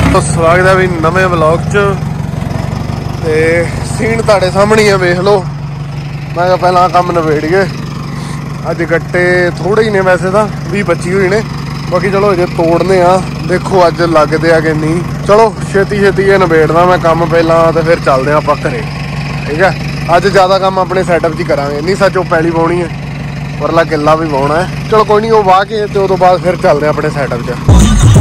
तो स्वागत है भी नवे व्लॉग च ते सीन तुहाडे सामने है वेख लो। मैं पहला काम नवेड़िए अज गट्टे थोड़े ही ने वैसे तो 20-25 हुए ने बाकी चलो अजे तोड़ने आ देखो अज लगते है कि नहीं। चलो छेती छेती ये नवेड़ना मैं काम पहला तो फिर चलते आप घरे ठीक है। अज ज़्यादा काम अपने सैटअप च करा नहीं सच वो पैली वाहनी है परला किला भी वाहना है। चलो कोई नहीं वो वाह के तो उस बाद फिर चलते अपने सैटअप च।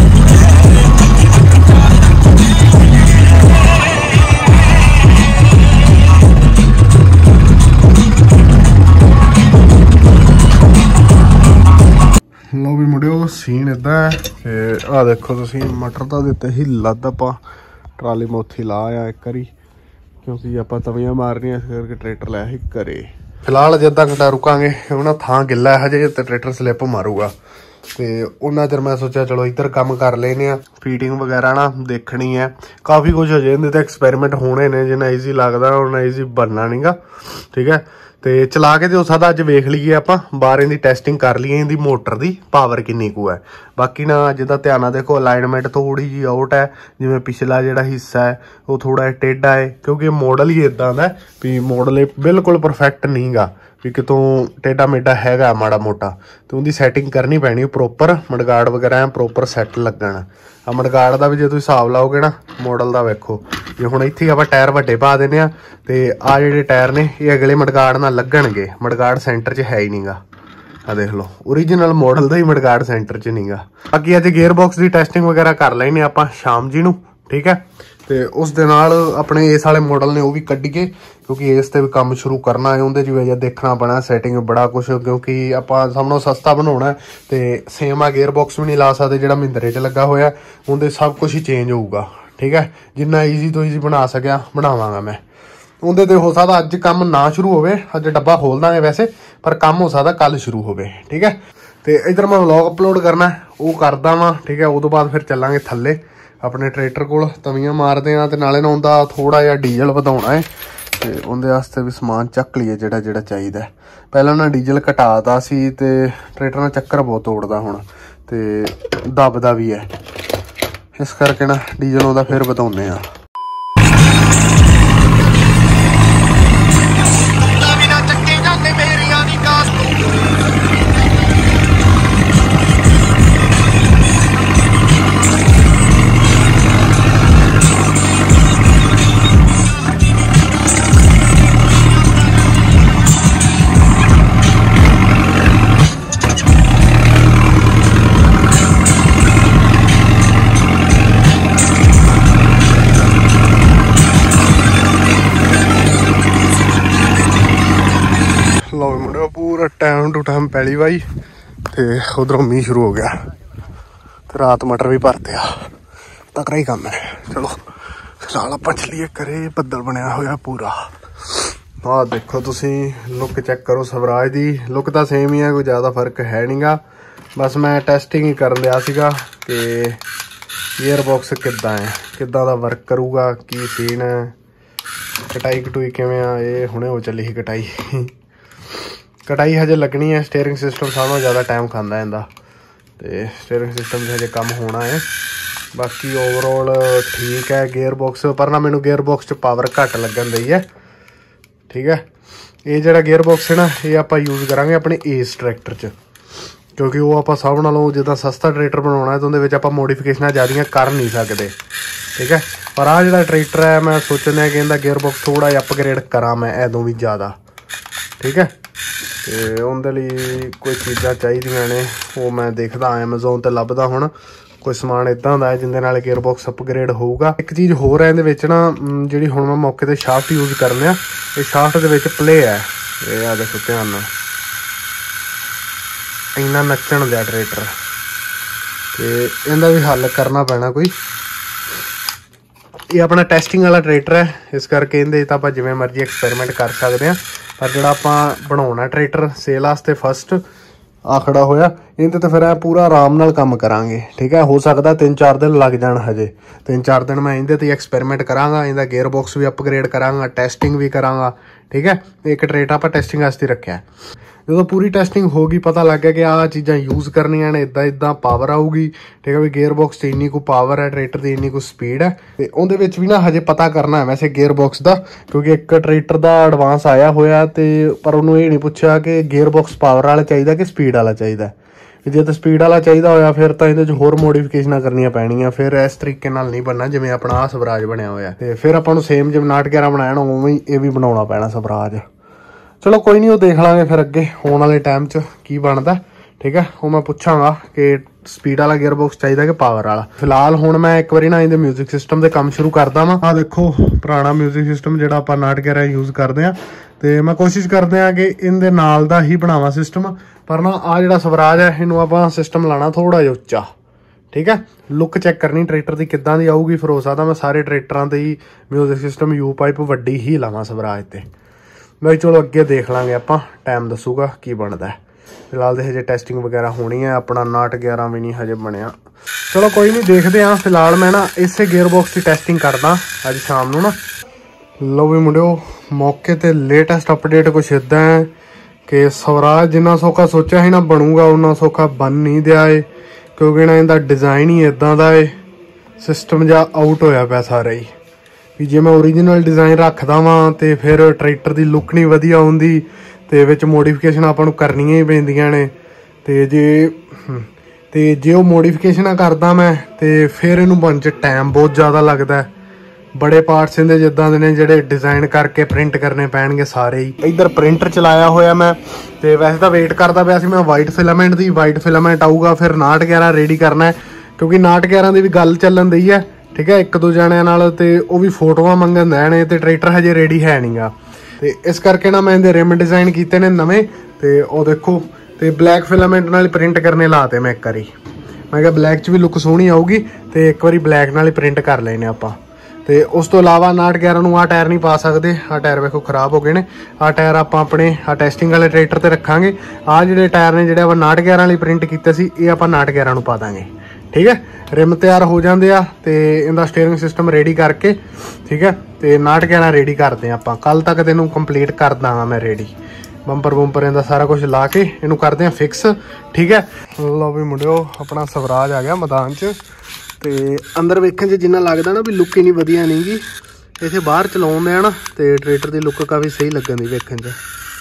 लो भी मुड़ियो सीन इदा है कि आ देखो तुम मटर तो दिते ही लद आप ट्राली में उत्थे ला आया एक बारी क्योंकि आप तवियां मारनिया इस करके ट्रैक्टर लै ही करे। फिलहाल अजे अद्धा घंटा रुकांगे ना थां गिला है हजे तो ट्रैक्टर स्लिप मारूगा तो उन्ना चर मैं सोचा चलो इधर काम कर लेने फीडिंग वगैरह ना देखनी है। काफ़ी कुछ अजे इहदे ते एक्सपेरिमेंट होने ने जिन्ना ईजी लगता उन्ना ईजी बनना नहीं गा ठीक है। तो चला के तो सादा अज वेख लीए आप बाहर इहदी टेस्टिंग कर लीए इहदी मोटर की पावर किन्नी कु है। बाकी ना अज दा ध्यान देखो अलाइनमेंट थोड़ी जी आउट है जिवें पिछला जिहड़ा हिस्सा है वो थोड़ा टेढ़ा है क्योंकि मॉडल ही इदां दा भी मॉडल बिल्कुल परफेक्ट नहीं गा भी कितों टेढ़ा मेढ़ा हैगा माड़ा मोटा तो उनकी सैटिंग करनी पैनी प्रोपर मडगाड़ वगैरह प्रोपर सैट लगन। आ मडगाड़ का भी जो तुम हिसाब लाओगे ना मॉडल का वेखो जे हुण इत्थे आपां टायर वड्डे पा देने ते आ जिहड़े टायर ने ये अगले मडगाड़ नाल लगणगे। मडगाड़ सेंटर च है ही नहीं गा आ देख लो ओरीजिनल मॉडल का ही मडगाड़ सेंटर च नहीं गा। बाकी अज गेयर बॉक्स की टेस्टिंग वगैरह कर लेने आपां शाम जी नूं ठीक है। तो उस दे नाल अपने इस वाले मॉडल ने वो भी कड्ढिए क्योंकि इस ते भी काम शुरू करना है उहदे च भी अजे देखना पैना सैटिंग बड़ा कुछ क्योंकि आपां सामनों सस्ता बनाउणा है तो सेम आ गेयर बॉक्स भी नहीं ला सकते जिहड़ा महिंद्रे च लगा होया उहदे सब कुछ ही चेंज होऊगा ठीक है। जिन्ना ईजी तो ईजी बना सकिया बनावांगा मैं उहदे ते हो सकदा अज काम ना शुरू होवे अज डब्बा खोल दांगे वैसे पर काम हो सकदा कल शुरू होवे ठीक है। तो इधर मैं व्लॉग अपलोड करना वो करदा वां ठीक है। उस तो बाद फिर चलांगे थल्ले अपने ट्रैक्टर कोल तवियां मारदे आं ते नाले ना उहदा थोड़ा जिहा डीजल वधाउणा है ते उहदे वास्ते भी समान चक लीए जिहड़ा जिहड़ा चाहीदा। पहलां ना डीजल घटाता सी ते ट्रैक्टर ना चक्कर बहुत तोड़दा हुण ते दबदा भी है इस करके ना डीजल उहदा फिर वधाउने आ। लो मुंडे पूरा टाइम टू टाइम पैली वाई तो उधरों मीह शुरू हो गया तो रात मटर भी भरते आ तकड़ा ही काम है। चलो फिलहाल आप चलीए करे बदल बनया होया पूरा। हाँ देखो तुसी लुक चेक करो स्वराज की लुक तो सेम ही है कोई ज़्यादा फर्क है नहीं गा। बस मैं टेस्टिंग ही कर लिया सीगा कि ईयर बॉक्स किद्दां है किद्दां दा वर्क करूगा की सीन है कटाई कटुई किवें आ ये हुणे हो चली ही कटाई कटाई हजे लगनी है। स्टेयरिंग सिस्टम सारों ज़्यादा टाइम खाता है इनका तो स्टेयरिंग सिस्टम से हजे काम होना है। बाकी ओवरऑल ठीक है गेयर बॉक्स पर ना मैनू गेयर बॉक्स पावर घट लगन दी है ठीक है। ये जो गेयर बॉक्स है ना ये आप यूज़ करांगे अपने एस ट्रैक्टर च क्योंकि वो आप सब नालों जिदा सस्ता ट्रैक्टर बनाना है तो उहदे विच आपां मोडिफिकेशन ज़्यादा कर नहीं सकते ठीक है। पर आ जिहड़ा ट्रैक्टर है मैं सोचना है कि इहदा गेयर बॉक्स थोड़ा जिहा अपग्रेड करा मैं इदों भी ज़्यादा ठीक है। तो उनके लिए कोई चीज़ां चाहिए ने वो मैं देखदा एमेजोन ते लभदा हुण कोई समान इदां दा है जिंदे नाल गेयर बॉक्स अपग्रेड होऊगा। एक चीज़ होर है इहदे विच ना जिहड़ी हुण मैं मौके ते शाफ्ट यूज़ करने ये शाफ्ट दे विच प्ले है ये आ देखो ध्यान नाल इन्ना नच्चण दिया ट्रैक्टर तो इहदा भी हल करना पैना कोई। ये अपना टेस्टिंग वाला ट्रैक्टर है इस करके इहदे तां आपां जिवें मर्जी एक्सपेरिमेंट कर सकते हैं पर जिहड़ा आपां बनाउणा ट्रैक्टर सेल वास्ते फस्ट आ खड़ा होया इहदे ते फिर पूरा आराम नाल काम करांगे ठीक है। हो सकदा 3-4 दिन लग जाण हजे 3-4 दिन मैं इहदे ते एक्सपेरिमेंट करांगा इहदा गेयर बॉक्स भी अपग्रेड करांगा टेस्टिंग भी करांगा ठीक है। एक ट्रैक्टर आपां टेस्टिंग वास्ते रखिया ਜਦੋਂ ਪੂਰੀ ਟੈਸਟਿੰਗ ਹੋ ਗਈ ਪਤਾ ਲੱਗ ਗਿਆ ਕਿ ਆਹ ਚੀਜ਼ਾਂ ਯੂਜ਼ ਕਰਨੀਆਂ ਨੇ, ਇਦਾਂ ਪਾਵਰ ਆਊਗੀ, ਠੀਕ ਹੈ ਵੀ ਗੇਅਰ ਬਾਕਸ 'ਚ ਇੰਨੀ ਕੁ ਪਾਵਰ ਹੈ, ਟਰੈਕਟਰ ਦੀ ਇੰਨੀ ਕੁ ਸਪੀਡ ਹੈ। ਤੇ ਉਹਦੇ ਵਿੱਚ ਵੀ ਨਾ ਹਜੇ ਪਤਾ ਕਰਨਾ ਹੈ ਵੈਸੇ ਗੇਅਰ ਬਾਕਸ ਦਾ, ਕਿਉਂਕਿ ਇੱਕ ਟਰੈਕਟਰ ਦਾ ਐਡਵਾਂਸ ਆਇਆ ਹੋਇਆ ਤੇ ਪਰ ਉਹਨੂੰ ਇਹ ਨਹੀਂ ਪੁੱਛਿਆ ਕਿ ਗੇਅਰ ਬਾਕਸ ਪਾਵਰ ਵਾਲਾ ਚਾਹੀਦਾ ਕਿ ਸਪੀਡ ਵਾਲਾ ਚਾਹੀਦਾ। ਜੇ ਤਾਂ ਸਪੀਡ ਵਾਲਾ ਚਾਹੀਦਾ ਹੋਇਆ ਫਿਰ ਤਾਂ ਇਹਦੇ 'ਚ ਹੋਰ ਮੋਡੀਫਿਕੇਸ਼ਨਾਂ ਕਰਨੀਆਂ ਪੈਣੀਆਂ, ਫਿਰ ਇਸ ਤਰੀਕੇ ਨਾਲ ਨਹੀਂ ਬਣਨਾ ਜਿਵੇਂ ਆਪਣਾ ਆਹ ਸਵਰਾਜ ਬਣਿਆ ਹੋਇਆ। ਤੇ ਫਿਰ ਆਪਾਂ ਨੂੰ ਸੇਮ ਜਿਵੇਂ 911 ਬਣਾਇਆ ਨਾ ਉਵੇਂ ਹੀ ਇਹ ਵੀ ਬਣਾਉਣਾ ਪੈਣਾ ਸਵਰਾਜ। ਚਲੋ ਕੋਈ ਨਹੀਂ, ਉਹ ਦੇਖ ਲਾਂਗੇ ਫਿਰ ਅੱਗੇ ਆਉਣ ਵਾਲੇ ਟਾਈਮ 'ਚ ਕੀ ਬਣਦਾ, ਠੀਕ ਹੈ। ਉਹ ਮੈਂ ਪੁੱਛਾਂਗਾ ਕਿ ਸਪੀਡ ਵਾਲਾ ਗੇਅਰ ਬਾਕਸ ਚਾਹੀਦਾ ਕਿ ਪਾਵਰ ਵਾਲਾ। ਫਿਲਹਾਲ ਹੁਣ ਮੈਂ ਇੱਕ ਵਾਰੀ ਨਾ ਇਹਦੇ ਮਿਊਜ਼ਿਕ ਸਿਸਟਮ ਦੇ ਕੰਮ ਸ਼ੁਰੂ ਕਰਦਾ ਵਾਂ। ਆਹ ਦੇਖੋ ਪੁਰਾਣਾ ਮਿਊਜ਼ਿਕ ਸਿਸਟਮ ਜਿਹੜਾ ਆਪਾਂ 911 ਯੂਜ਼ ਕਰਦੇ ਹਾਂ, ਤੇ ਮੈਂ ਕੋਸ਼ਿਸ਼ ਕਰਦੇ ਹਾਂ ਕਿ ਇਹਦੇ ਨਾਲ ਦਾ ਹੀ ਬਣਾਵਾਂ ਸਿਸਟਮ। ਪਰ ਨਾ ਆਹ ਜਿਹੜਾ ਸਵਰਾਜ ਹੈ ਇਹਨੂੰ ਆਪਾਂ ਸਿਸਟਮ ਲਾਣਾ ਥੋੜਾ ਜਿਹਾ ਉੱਚਾ, ਠੀਕ ਹੈ। ਲੁੱਕ ਚੈੱਕ ਕਰਨੀ ਟਰੈਕਟਰ ਦੀ ਕਿੱਦਾਂ ਦੀ ਆਊਗੀ, ਫਿਰ ਹੋ ਸਕਦਾ ਮੈਂ ਸਾਰੇ ਟਰੈਕਟਰਾਂ ਦੇ ਹੀ ਮਿਊਜ਼ਿਕ ਸਿਸਟਮ ਯੂ ਪਾਈਪ ਵੱਡੀ ਹੀ ਲਾਵਾਂ ਸਵਰਾਜ ਤੇ। ਬਈ ਚਲੋ ਅੱਗੇ ਦੇਖ ਲਾਂਗੇ ਆਪਾਂ, ਟਾਈਮ ਦੱਸੂਗਾ ਕੀ ਬਣਦਾ। ਫਿਲਹਾਲ ਤੇ ਹਜੇ ਟੈਸਟਿੰਗ ਵਗੈਰਾ ਹੋਣੀ ਹੈ, ਆਪਣਾ 911 ਵੀ ਨਹੀਂ ਹਜੇ ਬਣਿਆ। ਚਲੋ ਕੋਈ ਨਹੀਂ, ਦੇਖਦੇ ਹਾਂ। ਫਿਲਹਾਲ ਮੈਂ ਨਾ ਇਸੇ ਗੇਅਰ ਬਾਕਸ ਦੀ ਟੈਸਟਿੰਗ ਕਰਦਾ ਅੱਜ ਸ਼ਾਮ ਨੂੰ ਨਾ। ਲਓ ਵੀ ਮੁੰਡਿਓ, ਮੌਕੇ ਤੇ ਲੇਟੈਸਟ ਅਪਡੇਟ ਕੁਛ ਇੱਦਾਂ ਹੈ ਕਿ ਸਵਰਾਜ ਜਿੰਨਾ ਸੌਖਾ ਸੋਚਿਆ ਸੀ ਨਾ ਬਣੂਗਾ, ਉਨਾ ਸੌਖਾ ਬਣ ਨਹੀਂ ਦਿਆ ਏ, ਕਿਉਂਕਿ ਨਾ ਇਹਦਾ ਡਿਜ਼ਾਈਨ ਹੀ ਇੱਦਾਂ ਦਾ ਏ, ਸਿਸਟਮ ਜਿਹਾ ਆਊਟ ਹੋਇਆ ਪਿਆ ਸਾਰਾ ਹੀ। ਵੀ ਜੇ ਮੈਂ ਓਰੀਜਨਲ ਡਿਜ਼ਾਈਨ ਰੱਖਦਾ ਵਾਂ ਤੇ ਫਿਰ ਟਰੈਕਟਰ ਦੀ ਲੁੱਕ ਨਹੀਂ ਵਧੀਆ ਹੁੰਦੀ ਤੇ ਵਿੱਚ ਮੋਡੀਫਿਕੇਸ਼ਨ ਆਪਾਂ ਨੂੰ ਕਰਨੀਆਂ ਹੀ ਪੈਂਦੀਆਂ ਨੇ। ਤੇ ਜੇ ਉਹ ਮੋਡੀਫਿਕੇਸ਼ਨਾਂ ਕਰਦਾ ਮੈਂ ਤੇ ਫਿਰ ਇਹਨੂੰ ਬਣ 'ਚ ਟਾਈਮ ਬਹੁਤ ਜ਼ਿਆਦਾ ਲੱਗਦਾ। ਬੜੇ ਪਾਰਟਸ ਇਹਦੇ ਜਿੱਦਾਂ ਦੇ ਨੇ ਜਿਹੜੇ ਡਿਜ਼ਾਈਨ ਕਰਕੇ ਪ੍ਰਿੰਟ ਕਰਨੇ ਪੈਣਗੇ ਸਾਰੇ ਹੀ। ਇੱਧਰ ਪ੍ਰਿੰਟਰ ਚਲਾਇਆ ਹੋਇਆ ਮੈਂ, ਤੇ ਵੈਸੇ ਤਾਂ ਵੇਟ ਕਰਦਾ ਪਿਆ ਸੀ ਮੈਂ ਵਾਈਟ ਫਿਲਾਮੈਂਟ ਦੀ। ਵਾਈਟ ਫਿਲਾਮੈਂਟ ਆਊਗਾ ਫਿਰ 911 ਰੈਡੀ ਕਰਨਾ, ਕਿਉਂਕਿ 911 ਦੀ ਵੀ ਗੱਲ ਚੱਲਣ ਦਈ ਹੈ, ਠੀਕ ਹੈ, ਇੱਕ ਦੋ ਜਣਿਆਂ ਨਾਲ। ਤੇ ਉਹ ਵੀ ਫੋਟੋਆਂ ਮੰਗਣ ਦੇ ਨੇ ਤੇ ਟਰੈਕਟਰ ਹਜੇ ਰੈਡੀ ਹੈ ਨਹੀਂ ਗਾ। ਤੇ ਇਸ ਕਰਕੇ ਨਾ ਮੈਂ ਇਹਦੇ ਰਿਮ ਡਿਜ਼ਾਈਨ ਕੀਤੇ ਨੇ ਨਵੇਂ, ਤੇ ਉਹ ਦੇਖੋ। ਤੇ ਬਲੈਕ ਫਿਲਾਮੈਂਟ ਨਾਲ ਪ੍ਰਿੰਟ ਕਰਨੇ ਲਾਤੇ ਮੈਂ ਇੱਕ ਵਾਰੀ। ਮੈਂ ਕਿਹਾ ਬਲੈਕ 'ਚ ਵੀ ਲੁੱਕ ਸੋਹਣੀ ਆਊਗੀ ਤੇ ਇੱਕ ਵਾਰੀ ਬਲੈਕ ਨਾਲ ਹੀ ਪ੍ਰਿੰਟ ਕਰ ਲੈਣੇ ਆਪਾਂ। ਤੇ ਉਸ ਤੋਂ ਇਲਾਵਾ 911 ਨੂੰ ਆਹ ਟਾਇਰ ਨਹੀਂ ਪਾ ਸਕਦੇ, ਆਹ ਟਾਇਰ ਵੇਖੋ ਖਰਾਬ ਹੋ ਗਏ ਨੇ। ਆਹ ਟਾਇਰ ਆਪਾਂ ਆਪਣੇ ਟੈਸਟਿੰਗ ਵਾਲੇ ਟਰੈਕਟਰ ਤੇ ਰੱਖਾਂਗੇ। ਆਹ ਜਿਹੜੇ ਟਾਇਰ ਨੇ ਜਿਹੜੇ ਆਪਾਂ 911 ਲਈ ਪ੍ਰਿੰਟ ਕੀਤੇ ਸੀ, ਇਹ ਆਪਾਂ 911 ਨੂੰ ਪਾ ਦਾਂਗੇ, ਠੀਕ ਹੈ। ਰਿਮ ਤਿਆਰ ਹੋ ਜਾਂਦੇ ਆ ਤੇ ਇਹਦਾ ਸਟੀਅਰਿੰਗ ਸਿਸਟਮ ਰੈਡੀ ਕਰਕੇ, ਠੀਕ ਹੈ, ਤੇ 911 ਰੈਡੀ ਕਰਦੇ ਆ ਆਪਾਂ। ਕੱਲ ਤੱਕ ਤੈਨੂੰ ਕੰਪਲੀਟ ਕਰ ਦਾਂਗਾ ਮੈਂ ਰੈਡੀ। ਬੰਪਰ ਬੁੰਪਰ ਇਹਦਾ ਸਾਰਾ ਕੁਝ ਲਾ ਕੇ ਇਹਨੂੰ ਕਰਦੇ ਆ ਫਿਕਸ, ਠੀਕ ਹੈ। ਲਓ ਵੀ ਮੁੰਡਿਓ, ਆਪਣਾ ਸਵਰਾਜ ਆ ਗਿਆ ਮੈਦਾਨ 'ਚ। ਤੇ ਅੰਦਰ ਵੇਖਣ 'ਚ ਜਿੰਨਾ ਲੱਗਦਾ ਨਾ ਵੀ ਲੁੱਕ ਇੰਨੀ ਵਧੀਆ ਨਹੀਂ ਗੀ, ਇੱਥੇ ਬਾਹਰ ਚਲਾਉਂਦੇ ਆ ਨਾ ਤੇ ਟਰੈਕਟਰ ਦੀ ਲੁੱਕ ਕਾਫੀ ਸਹੀ ਲੱਗਣ ਦੀ ਵੇਖਣ 'ਚ।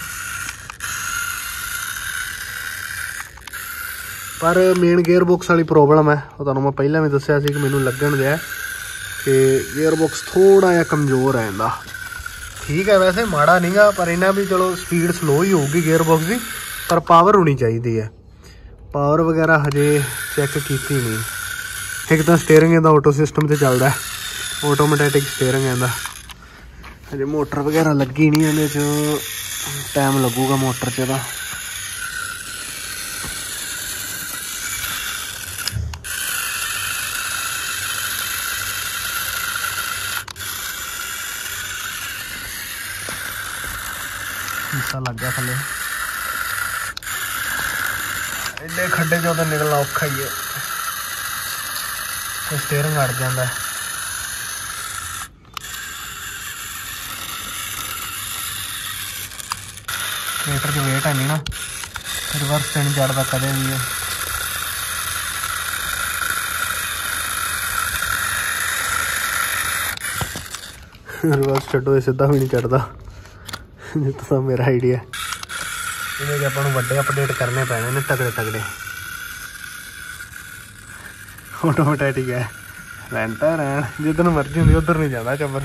ਪਰ ਮੇਨ ਗੇਅਰ ਬਾਕਸ ਵਾਲੀ ਪ੍ਰੋਬਲਮ ਹੈ, ਉਹ ਤੁਹਾਨੂੰ ਮੈਂ ਪਹਿਲਾਂ ਵੀ ਦੱਸਿਆ ਸੀ ਕਿ ਮੈਨੂੰ ਲੱਗਣ ਦਿਆ ਕਿ ਗੇਅਰ ਬਾਕਸ ਥੋੜ੍ਹਾ ਜਿਹਾ ਕਮਜ਼ੋਰ ਹੈ ਇਹਦਾ। ਠੀਕ ਹੈ ਵੈਸੇ ਮਾੜਾ ਨਹੀਂ ਗਾ, ਪਰ ਇਹਨਾਂ ਵੀ ਚਲੋ ਸਪੀਡ ਸਲੋ ਹੀ ਹੋਊਗੀ ਗੇਅਰ ਬਾਕਸ ਦੀ, ਪਰ ਪਾਵਰ ਹੋਣੀ ਚਾਹੀਦੀ ਹੈ। ਪਾਵਰ ਵਗੈਰਾ ਹਜੇ ਚੈੱਕ ਕੀਤੀ ਨਹੀਂ। ਇੱਕ ਤਾਂ ਸਟੀਅਰਿੰਗ ਇਹਦਾ ਆਟੋ ਸਿਸਟਮ 'ਤੇ ਚੱਲਦਾ, ਆਟੋਮੈਟਿਕ ਸਟੀਅਰਿੰਗ ਇਹਦਾ। ਹਜੇ ਮੋਟਰ ਵਗੈਰਾ ਲੱਗੀ ਨਹੀਂ, ਇਹਦੇ 'ਚ ਟਾਈਮ ਲੱਗੂਗਾ ਮੋਟਰ 'ਚ ਇਹਦਾ। ਹਿੱਸਾ ਲੱਗ ਗਿਆ ਥੱਲੇ, ਐਡੇ ਖੱਡੇ 'ਚੋਂ ਤਾਂ ਨਿਕਲਣਾ ਔਖਾ ਹੀ ਹੈ, ਸਟੀਅਰਿੰਗ ਅੜ ਜਾਂਦਾ। ਟਰੈਕਟਰ 'ਚ ਵੇਟ ਹੈ ਨਹੀਂ ਨਾ, ਰਿਵਰਸ ਤੇ ਨਹੀਂ ਚੜਦਾ ਕਦੇ ਵੀ। ਰਿਵਰਸ ਛੱਡੋ, ਇਹ ਸਿੱਧਾ ਵੀ ਨਹੀਂ ਚੜਦਾ, ਜਿੱਦਾਂ ਮੇਰਾ ਆਈਡੀਆ। ਇਹਦੇ 'ਚ ਆਪਾਂ ਨੂੰ ਵੱਡੇ ਅਪਡੇਟ ਕਰਨੇ ਪੈਣੇ ਨੇ, ਤਗੜੇ ਤਗੜੇ। ਆਟੋਮੈਟਿਕ ਹੈ, ਰਹਿੰਦਾ ਰਹਿਣ, ਜਿੱਧਰ ਨੂੰ ਮਰਜ਼ੀ ਹੁੰਦੀ ਉੱਧਰ ਨਹੀਂ ਜਾਂਦਾ ਚੱਬਰ।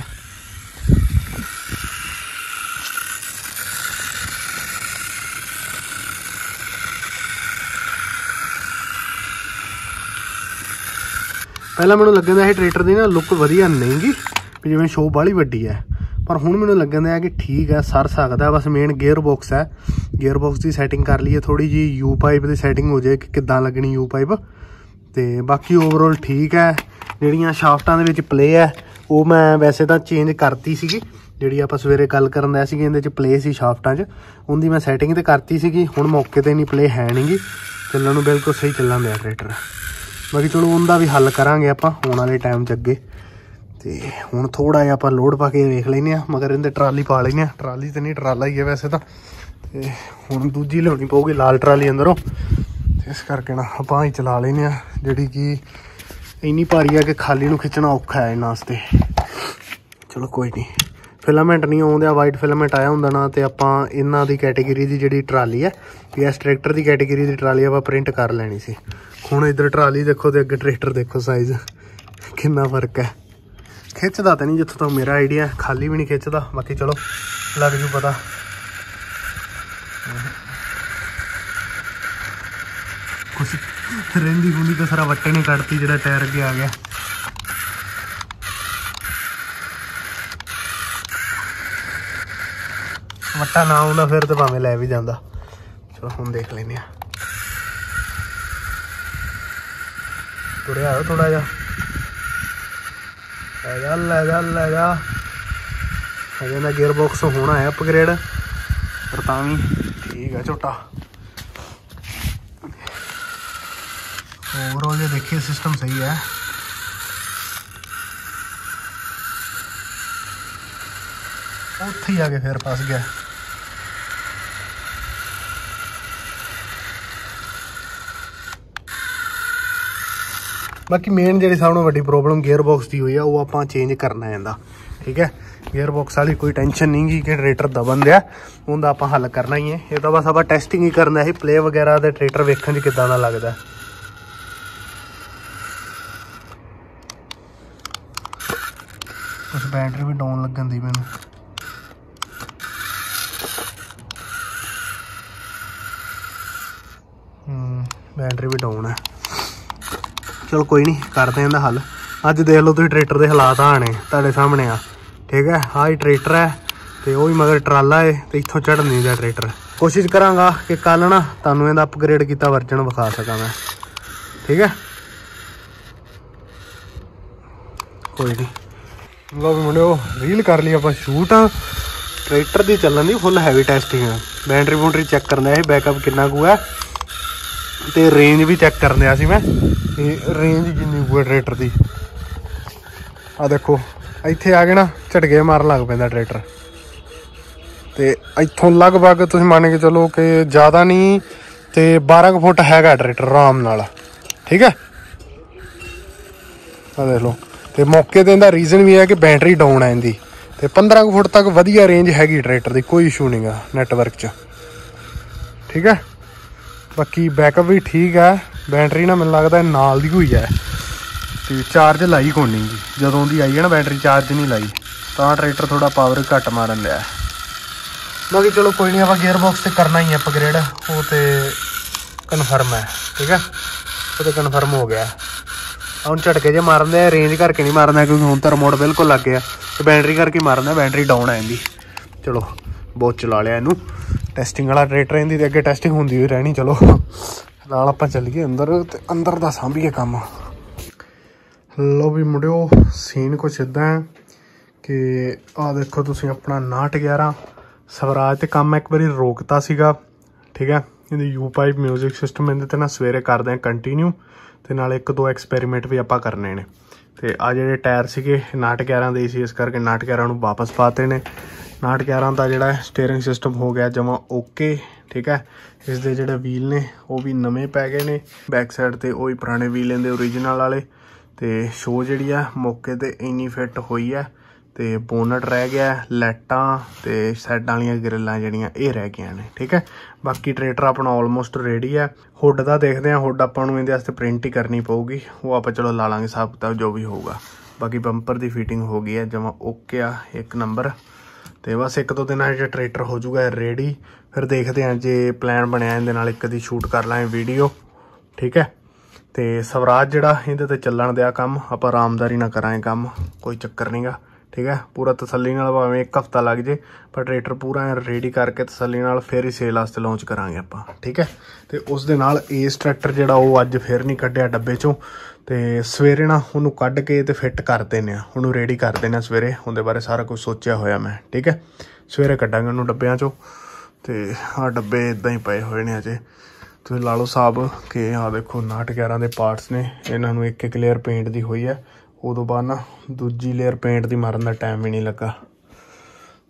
ਪਹਿਲਾਂ ਮੈਨੂੰ ਲੱਗਣ ਦਿਆ ਸੀ ਟਰੈਕਟਰ ਦੀ ਨਾ ਲੁੱਕ ਵਧੀਆ ਨਹੀਂ ਗੀ, ਵੀ ਜਿਵੇਂ ਸ਼ੋਅ ਬਾਹਲੀ ਵੱਡੀ ਹੈ, ਪਰ ਹੁਣ ਮੈਨੂੰ ਲੱਗਣ ਦਿਆ ਕਿ ਠੀਕ ਹੈ, ਸਰ ਸਕਦਾ। ਬਸ ਮੇਨ ਗੇਅਰ ਬਾਕਸ ਹੈ, ਗੇਅਰ ਬਾਕਸ ਦੀ ਸੈਟਿੰਗ ਕਰ ਲਈਏ ਥੋੜ੍ਹੀ ਜਿਹੀ, ਯੂ ਪਾਈਪ ਦੀ ਸੈਟਿੰਗ ਹੋ ਜਾਏ ਕਿ ਕਿੱਦਾਂ ਲੱਗਣੀ ਯੂ ਪਾਈਪ। ਤੇ ਬਾਕੀ ਓਵਰਆਲ ਠੀਕ ਹੈ। ਜਿਹੜੀਆਂ ਸ਼ਾਫਟਾਂ ਦੇ ਵਿੱਚ ਪਲੇ ਹੈ ਉਹ ਮੈਂ ਵੈਸੇ ਤਾਂ ਚੇਂਜ ਕਰਤੀ ਸੀਗੀ, ਜਿਹੜੀ ਆਪਾਂ ਸਵੇਰੇ ਗੱਲ ਕਰਨ ਦਿਆ ਸੀਗੇ ਇਹਦੇ 'ਚ ਪਲੇ ਸੀ ਸ਼ਾਫਟਾਂ 'ਚ, ਉਹਦੀ ਮੈਂ ਸੈਟਿੰਗ ਤਾਂ ਕਰਤੀ ਸੀਗੀ। ਹੁਣ ਮੌਕੇ 'ਤੇ ਨਹੀਂ ਪਲੇ ਹੈ ਨਹੀਂ ਗੀ, ਚੱਲਣ ਨੂੰ ਬਿਲਕੁਲ ਸਹੀ ਚੱਲਣ ਦਿਆ ਟਰੈਕਟਰ। ਬਾਕੀ ਚਲੋ ਉਹਦਾ ਵੀ ਹੱਲ ਕਰਾਂਗੇ ਆਪਾਂ ਆਉਣ ਵਾਲੇ ਟਾਈਮ 'ਚ ਅੱਗੇ। ਤੇ ਹੁਣ ਥੋੜ੍ਹਾ ਜਿਹਾ ਆਪਾਂ ਲੋਡ ਪਾ ਕੇ ਵੇਖ ਲੈਂਦੇ ਹਾਂ, ਮਗਰ ਇਹਦੇ ਟਰਾਲੀ ਪਾ ਲੈਂਦੇ ਹਾਂ। ਟਰਾਲੀ ਤਾਂ ਨਹੀਂ, ਟਰਾਲਾ ਹੀ ਹੈ ਵੈਸੇ ਤਾਂ। ਤੇ ਹੁਣ ਦੂਜੀ ਲਿਆਉਣੀ ਪਊਗੀ ਲਾਲ ਟਰਾਲੀ ਅੰਦਰੋਂ। ਇਸ ਕਰਕੇ ਨਾ ਆਪਾਂ ਹੀ ਚਲਾ ਲੈਂਦੇ ਹਾਂ, ਜਿਹੜੀ ਕਿ ਇੰਨੀ ਭਾਰੀ ਆ ਕਿ ਖਾਲੀ ਨੂੰ ਖਿੱਚਣਾ ਔਖਾ ਹੈ ਇਹਨਾਂ ਵਾਸਤੇ। ਚਲੋ ਕੋਈ ਨਹੀਂ, ਫਿਲਾਮੈਂਟ ਨਹੀਂ ਆਉਂਦੇ, ਵਾਈਟ ਫਿਲਾਮੈਂਟ ਆਇਆ ਹੁੰਦਾ ਨਾ, ਤੇ ਆਪਾਂ ਇਹਨਾਂ ਦੀ ਕੈਟੇਗਰੀ ਦੀ ਜਿਹੜੀ ਟਰਾਲੀ ਹੈ ਵੀ ਇਸ ਟਰੈਕਟਰ ਦੀ ਕੈਟੇਗਰੀ ਦੀ ਟਰਾਲੀ ਆਪਾਂ ਪ੍ਰਿੰਟ ਕਰ ਲੈਣੀ ਸੀ। ਹੁਣ ਇੱਧਰ ਟਰਾਲੀ ਦੇਖੋ ਤੇ ਅੱਗੇ ਟਰੈਕਟਰ ਦੇਖੋ, ਸਾਈਜ਼ ਕਿੰਨਾ ਫਰਕ ਹੈ। ਖਿੱਚਦਾ ਤਾਂ ਨਹੀਂ ਜਿੱਥੋਂ ਤੱਕ ਮੇਰਾ ਆਈਡੀਆ, ਖਾਲੀ ਵੀ ਨਹੀਂ ਖਿੱਚਦਾ, ਬਾਕੀ ਚਲੋ ਲੱਗ ਜੂ ਪਤਾ। ਕੁਛ ਰਹਿੰਦੀ ਹੁੰਦੀ ਤਾਂ ਸਾਰਾ ਵੱਟੇ ਨੇ ਕੱਢਤੀ, ਜਿਹੜਾ ਟਾਇਰ ਅੱਗੇ ਆ ਗਿਆ। ਵੱਟਾ ਨਾ ਆਉਂਦਾ ਫਿਰ ਤਾਂ ਭਾਵੇਂ ਲੈ ਵੀ ਜਾਂਦਾ। ਚਲੋ ਹੁਣ ਦੇਖ ਲੈਂਦੇ ਹਾਂ। ਤੁਰਿਆ ਥੋੜਾ ਜਿਹਾ, ਲੈ ਜਾ। ਹਜੇ ਨਾ ਗੇਅਰ ਬਾਕਸ ਹੋਣਾ ਹੈ ਅਪਗ੍ਰੇਡ, ਪਰ ਤਾਂ ਵੀ ਠੀਕ ਹੈ ਝੋਟਾ। ਓਵਰऑल ਜੇ ਦੇਖੀਏ ਸਿਸਟਮ ਸਹੀ ਹੈ। ਉੱਥੇ ਹੀ ਆ ਕੇ ਫਿਰ ਫਸ ਗਿਆ। ਬਾਕੀ ਮੇਨ ਜਿਹੜੀ ਸਭ ਤੋਂ ਵੱਡੀ ਪ੍ਰੋਬਲਮ ਗੇਅਰ ਬਾਕਸ ਦੀ ਹੋਈ ਆ, ਉਹ ਆਪਾਂ ਚੇਂਜ ਕਰਨਾ ਇਹਦਾ, ਠੀਕ ਹੈ। ਗੇਅਰ ਬਾਕਸ ਵਾਲੀ ਕੋਈ ਟੈਨਸ਼ਨ ਨਹੀਂ ਗੀ ਕਿ ਟਰੈਕਟਰ ਦਬਨ ਦਿਆ, ਉਹਦਾ ਆਪਾਂ ਹੱਲ ਕਰਨਾ ਹੀ ਹੈ। ਇਹ ਤਾਂ ਬਸ ਆਪਾਂ ਟੈਸਟਿੰਗ ਹੀ ਕਰਨਾ ਸੀ, ਪਲੇ ਵਗੈਰਾ ਦੇ ਟਰੈਕਟਰ ਵੇਖਣ 'ਚ ਕਿੱਦਾਂ ਦਾ ਲੱਗਦਾ। ਕੁਛ ਬੈਟਰੀ ਵੀ ਡਾਊਨ ਲੱਗਣ ਦੀ ਮੈਨੂੰ। ਬੈਟਰੀ ਵੀ ਡਾਊਨ ਹੈ। ਚਲੋ ਕੋਈ ਨਹੀਂ, ਕਰਦੇ ਹਾਂ ਇਹਦਾ ਹੱਲ। ਅੱਜ ਦੇਖ ਲਓ ਤੁਸੀਂ ਟਰੈਕਟਰ ਦੇ ਹਾਲਾਤ ਆਣੇ ਤੁਹਾਡੇ ਸਾਹਮਣੇ ਆ, ਠੀਕ ਹੈ। ਆਹ ਹੀ ਟਰੈਕਟਰ ਹੈ ਤੇ ਉਹ ਵੀ ਮਗਰ ਟਰਾਲਾ ਹੈ, ਤੇ ਇੱਥੋਂ ਚੜ੍ਹ ਨਹੀਂ ਦਾ ਟਰੈਕਟਰ। ਕੋਸ਼ਿਸ਼ ਕਰਾਂਗਾ ਕਿ ਕੱਲ੍ਹ ਨਾ ਤੁਹਾਨੂੰ ਇਹਦਾ ਅਪਗ੍ਰੇਡ ਕੀਤਾ ਵਰਜਨ ਵਿਖਾ ਸਕਾਂ ਮੈਂ, ਠੀਕ ਹੈ। ਕੋਈ ਨਹੀਂ, ਲਓ ਵੀ ਮੁੰਡਿਓ, ਰੀਲ ਕਰ ਲਈ ਆਪਾਂ ਸ਼ੂਟ। ਟਰੈਕਟਰ ਦੀ ਚੱਲਣ ਦੀ ਫੁੱਲ ਹੈਵੀ ਟੈਸਟਿੰਗ ਆ। ਬੈਟਰੀ ਬੂਟਰੀ ਚੈੱਕ ਕਰਨਾ ਸੀ, ਬੈਕਅਪ ਕਿੰਨਾ ਕੁ ਹੈ, ਤੇ ਰੇਂਜ ਵੀ ਚੈੱਕ ਕਰਨ ਦਿਆ ਸੀ ਮੈਂ, ਤੇ ਰੇਂਜ ਜਿੰਨੀ ਕੁ ਹੈ ਟਰੈਕਟਰ ਦੀ। ਆਹ ਦੇਖੋ ਇੱਥੇ ਆ ਕੇ ਨਾ ਝਟਕੇ ਮਾਰਨ ਲੱਗ ਪੈਂਦਾ ਟਰੈਕਟਰ, ਤੇ ਇੱਥੋਂ ਲਗਭਗ ਤੁਸੀਂ ਮੰਨ ਕੇ ਚਲੋ ਕਿ ਜ਼ਿਆਦਾ ਨਹੀਂ ਤੇ 12 ਕੁ ਫੁੱਟ ਹੈਗਾ ਟਰੈਕਟਰ ਆਰਾਮ ਨਾਲ, ਠੀਕ ਹੈ। ਆਹ ਦੇਖ ਲਓ, ਤੇ ਮੌਕੇ 'ਤੇ ਇਹਦਾ ਰੀਜ਼ਨ ਵੀ ਹੈ ਕਿ ਬੈਟਰੀ ਡਾਊਨ ਹੈ ਇਹਦੀ, ਤੇ 15 ਕੁ ਫੁੱਟ ਤੱਕ ਵਧੀਆ ਰੇਂਜ ਹੈਗੀ ਟਰੈਕਟਰ ਦੀ, ਕੋਈ ਇਸ਼ੂ ਨਹੀਂ ਗਾ ਨੈਟਵਰਕ 'ਚ, ਠੀਕ ਹੈ। ਬਾਕੀ ਬੈਕਅਪ ਵੀ ਠੀਕ ਹੈ। ਬੈਟਰੀ ਨਾ ਮੈਨੂੰ ਲੱਗਦਾ ਨਾਲ ਦੀ ਹੋਈ ਹੈ, ਤੇ ਚਾਰਜ ਲਾਈ ਕੋਈ ਨਹੀਂ ਜੀ। ਜਦੋਂ ਦੀ ਆਈ ਹੈ ਨਾ ਬੈਟਰੀ, ਚਾਰਜ ਨਹੀਂ ਲਾਈ, ਤਾਂ ਟਰੈਕਟਰ ਥੋੜਾ ਪਾਵਰ ਘੱਟ ਮਾਰਨ ਲਿਆ। ਬਾਕੀ ਚਲੋ ਕੋਈ ਨਹੀਂ, ਆਪਾਂ ਗੇਅਰ ਬਾਕਸ 'ਤੇ ਕਰਨਾ ਹੀ ਅਪਗ੍ਰੇਡ, ਉਹ ਤਾਂ ਕਨਫਰਮ ਹੈ, ਠੀਕ ਹੈ। ਉਹ ਤਾਂ ਕਨਫਰਮ ਹੋ ਗਿਆ। ਹੁਣ ਝਟਕੇ ਜੇ ਮਾਰਦੇ ਆ, ਰੇਂਜ ਕਰਕੇ ਨਹੀਂ ਮਾਰਦਾ, ਕਿਉਂਕਿ ਹੁਣ ਤਾਂ ਰਿਮੋਟ ਬਿਲਕੁਲ ਲੱਗ ਗਿਆ, ਤੇ ਬੈਟਰੀ ਕਰਕੇ ਮਾਰਦਾ, ਬੈਟਰੀ ਡਾਊਨ ਆ ਜਾਂਦੀ। ਚਲੋ ਬਹੁਤ ਚਲਾ ਲਿਆ ਇਹਨੂੰ, ਟੈਸਟਿੰਗ ਵਾਲਾ ਟਰੈਕਟਰ ਇਹਦੀ, ਤੇ ਅੱਗੇ ਟੈਸਟਿੰਗ ਹੁੰਦੀ ਹੋਈ ਰਹਿਣੀ। ਚਲੋ ਨਾਲ ਆਪਾਂ ਚੱਲੀਏ ਅੰਦਰ, ਤੇ ਅੰਦਰ ਦਾ ਸਾਂਭੀਏ ਕੰਮ। ਲਓ ਵੀ ਮੁੰਡਿਓ, ਸੀਨ ਕੁਛ ਇੱਦਾਂ ਹੈ ਕਿ ਆਹ ਦੇਖੋ ਤੁਸੀਂ, ਆਪਣਾ 5911 ਸਵਰਾਜ ਤੇ ਕੰਮ ਇੱਕ ਵਾਰੀ ਰੋਕਤਾ ਸੀਗਾ, ਠੀਕ ਹੈ। ਇਹਦੀ ਯੂ ਪਾਈਪ ਮਿਊਜ਼ਿਕ ਸਿਸਟਮ ਇਹਦੇ 'ਤੇ ਨਾ ਸਵੇਰੇ ਕਰਦੇ ਹਾਂ ਕੰਟੀਨਿਊ, ਤੇ ਨਾਲ 1-2 ਐਕਸਪੈਰੀਮੈਂਟ ਵੀ ਆਪਾਂ ਕਰਨੇ ਨੇ। ਤੇ ਆ ਜਿਹੜੇ ਟਾਇਰ ਸੀਗੇ 5911 ਦੇ ਸੀ, ਇਸ ਕਰਕੇ 5911 ਨੂੰ ਵਾਪਸ ਪਾਤੇ ਨੇ। 5911 ਦਾ ਜਿਹੜਾ ਸਟੀਅਰਿੰਗ ਸਿਸਟਮ ਹੋ ਗਿਆ ਜਮਾਂ ਓਕੇ, ਠੀਕ ਹੈ। ਇਸ ਦੇ ਜਿਹੜੇ ਵੀਲ ਨੇ ਉਹ ਵੀ ਨਵੇਂ ਪੈ ਗਏ ਨੇ, ਬੈਕ ਸਾਈਡ 'ਤੇ ਉਹੀ ਪੁਰਾਣੇ ਵੀਲ ਇਹਦੇ ਓਰੀਜਨਲ ਵਾਲੇ। ਤੇ ਸ਼ੋ ਜਿਹੜੀ ਆ ਮੌਕੇ 'ਤੇ ਇੰਨੀ ਫਿੱਟ ਹੋਈ ਹੈ, ਤੇ ਬੋਨਟ ਰਹਿ ਗਿਆ, ਲਾਈਟਾਂ ਤੇ ਸਾਈਡਾਂ ਵਾਲੀਆਂ ਗ੍ਰਿਲਾਂ ਜਿਹੜੀਆਂ ਇਹ ਰਹਿ ਗਈਆਂ ਨੇ, ਠੀਕ ਹੈ। ਬਾਕੀ ਟਰੈਕਟਰ ਆਪਣਾ ਆਲਮੋਸਟ ਰੈਡੀ ਹੈ। ਹੁੱਡ ਦਾ ਦੇਖਦੇ ਹਾਂ, ਹੁੱਡ ਆਪਾਂ ਨੂੰ ਇਹਦੇ ਵਾਸਤੇ ਪ੍ਰਿੰਟ ਹੀ ਕਰਨੀ ਪਊਗੀ, ਉਹ ਆਪਾਂ ਚਲੋ ਲਾ ਲਾਂਗੇ ਹਿਸਾਬ ਕਿਤਾਬ ਜੋ ਵੀ ਹੋਊਗਾ। ਬਾਕੀ ਬੰਪਰ ਦੀ ਫਿਟਿੰਗ ਹੋ ਗਈ ਹੈ ਜਮਾਂ ਓਕੇ ਆ, 1 ਨੰਬਰ। ਤੇ ਬਸ 1-2 ਦਿਨਾਂ 'ਚ ਟਰੈਕਟਰ ਹੋ ਜਾਊਗਾ ਰੈਡੀ। ਫਿਰ ਦੇਖਦੇ ਹਾਂ ਜੇ ਪਲਾਨ ਬਣਿਆ ਇਹਦੇ ਨਾਲ ਇੱਕ ਦੀ ਸ਼ੂਟ ਕਰ ਲਾਂਗੇ ਵੀਡੀਓ, ਠੀਕ ਹੈ। ਤੇ ਸਵਰਾਜ ਜਿਹੜਾ ਇਹਦੇ 'ਤੇ ਚੱਲਣ ਦਿਆ ਕੰਮ, ਆਪਾਂ ਆਰਾਮਦਾਰੀ ਨਾਲ ਕਰਾਂਗੇ ਕੰਮ, ਕੋਈ ਚੱਕਰ ਨਹੀਂ ਗਾ, ਠੀਕ ਹੈ। ਪੂਰਾ ਤਸੱਲੀ ਨਾਲ, ਭਾਵੇਂ 1 ਹਫ਼ਤਾ ਲੱਗ ਜੇ, ਪਰ ਟਰੈਕਟਰ ਪੂਰਾ ਰੈਡੀ ਕਰਕੇ ਤਸੱਲੀ ਨਾਲ ਫਿਰ ਹੀ ਸੇਲ ਵਾਸਤੇ ਲਾਂਚ ਕਰਾਂਗੇ ਆਪਾਂ, ਠੀਕ ਹੈ। ਤੇ ਉਸ ਦੇ ਨਾਲ ਏਸ ਟਰੈਕਟਰ ਜਿਹੜਾ ਉਹ ਅੱਜ ਫਿਰ ਨਹੀਂ ਕੱਢਿਆ ਡੱਬੇ 'ਚੋਂ, ਤੇ ਸਵੇਰੇ ਨਾ ਉਹਨੂੰ ਕੱਢ ਕੇ ਤੇ ਫਿੱਟ ਕਰ ਦਿੰਦੇ ਹਾਂ, ਉਹਨੂੰ ਰੈਡੀ ਕਰ ਦਿੰਦੇ ਹਾਂ ਸਵੇਰੇ। ਉਹਦੇ ਬਾਰੇ ਸਾਰਾ ਕੁਝ ਸੋਚਿਆ ਹੋਇਆ ਮੈਂ, ਠੀਕ ਹੈ। ਸਵੇਰੇ ਕੱਢਾਂਗੇ ਉਹਨੂੰ ਡੱਬਿਆਂ 'ਚੋਂ। ਤੇ ਆਹ ਡੱਬੇ ਇੱਦਾਂ ਹੀ ਪਏ ਹੋਏ ਨੇ ਅਜੇ, ਤੁਸੀਂ ਲਾ ਲਓ ਹਿਸਾਬ ਕਿ ਆਹ ਦੇਖੋ 5911 ਦੇ ਪਾਰਟਸ ਨੇ, ਇਹਨਾਂ ਨੂੰ 1-1 ਲੇਅਰ ਪੇਂਟ ਦੀ ਹੋਈ ਹੈ। ਉਦੋਂ ਬਾਅਦ ਨਾ ਦੂਜੀ ਲੇਅਰ ਪੇਂਟ ਦੀ ਮਾਰਨ ਦਾ ਟਾਈਮ ਵੀ ਨਹੀਂ ਲੱਗਾ,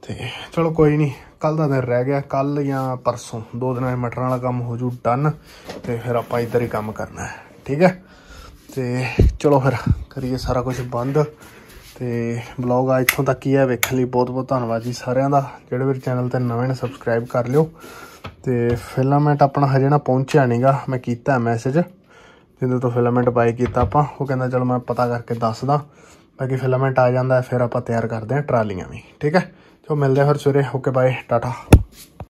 ਤੇ ਚਲੋ ਕੋਈ ਨਹੀਂ, ਕੱਲ ਦਾ ਦਿਨ ਰਹਿ ਗਿਆ, ਕੱਲ ਜਾਂ ਪਰਸੋਂ 2 ਦਿਨਾਂ 'ਚ ਮਟਰਾਂ ਵਾਲਾ ਕੰਮ ਹੋ ਜੂ ਡਨ। ਤੇ ਫਿਰ ਆਪਾਂ ਇੱਧਰ ਹੀ ਕੰਮ ਕਰਨਾ ਹੈ, ਠੀਕ ਹੈ। ਤੇ ਚਲੋ ਫਿਰ ਕਰੀਏ ਸਾਰਾ ਕੁਝ ਬੰਦ। ਤੇ ਬਲੌਗ ਆ ਇੱਥੋਂ ਤੱਕ ਹੀ ਹੈ, ਵੇਖਣ ਲਈ ਬਹੁਤ ਬਹੁਤ ਧੰਨਵਾਦ ਜੀ ਸਾਰਿਆਂ ਦਾ। ਜਿਹੜੇ ਮੇਰੇ ਚੈਨਲ 'ਤੇ ਨਵੇਂ ਨੇ ਸਬਸਕ੍ਰਾਈਬ ਕਰ ਲਿਓ। ਤੇ ਫਿਲਾਮੈਂਟ ਆਪਣਾ ਹਜੇ ਨਾ ਪਹੁੰਚਿਆ ਨਹੀਂ ਗਾ, ਮੈਂ ਕੀਤਾ ਮੈਸੇਜ ਜਿਹਦੇ ਤੋਂ ਫਿਲਾਮੈਂਟ ਬਾਏ ਕੀਤਾ ਆਪਾਂ। ਉਹ ਕਹਿੰਦਾ ਚਲੋ ਮੈਂ ਪਤਾ ਕਰਕੇ ਦੱਸਦਾ। ਬਾਕੀ ਫਿਲਾਮੈਂਟ ਆ ਜਾਂਦਾ ਫਿਰ ਆਪਾਂ ਤਿਆਰ ਕਰਦੇ ਹਾਂ ਟਰਾਲੀਆਂ ਵੀ, ਠੀਕ ਹੈ। ਚਲੋ ਮਿਲਦੇ ਹਾਂ ਫਿਰ ਸਵੇਰੇ। Okay bye, Tata.